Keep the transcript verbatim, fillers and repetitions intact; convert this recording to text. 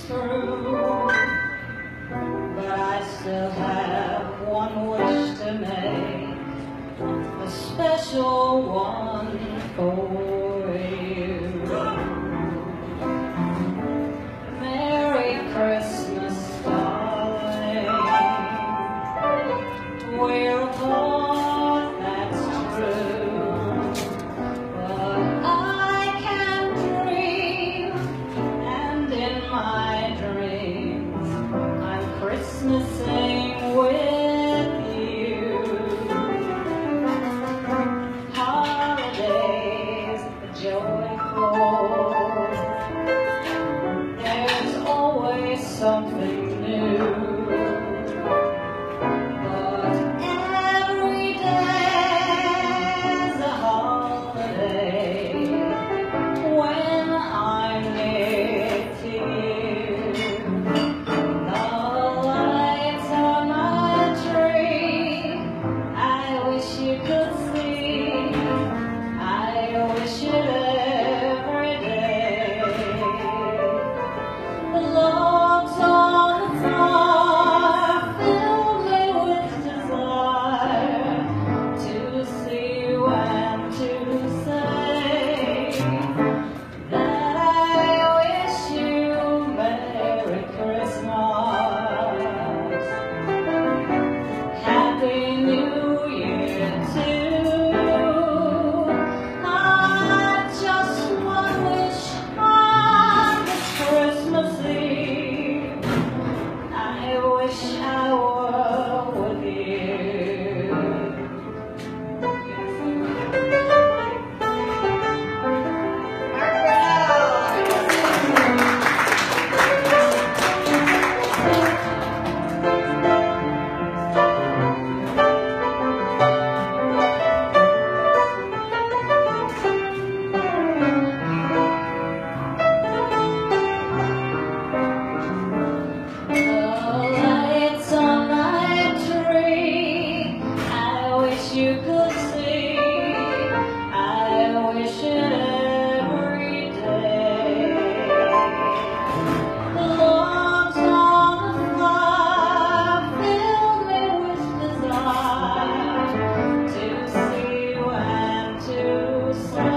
through, but I still have one wish to make, a special one for you. Merry Christmas, darling. We're apart, that's true, but I can dream, and in my dreams I'm Christmasing with you. Holidays joyful, there's always something new, but every day's a holiday when I'm near to you. The lights on my tree, I wish you could see, I wish it every day. The logs on the fire fill me with desire to see you and to say that I wish you Merry Christmas, Happy New Year too. I've just one wish on this Christmas Eve, I wish I were with you. The lights on my tree, I wish you could see, I wish it every day. The logs on the fire fill me with desire to see you and to say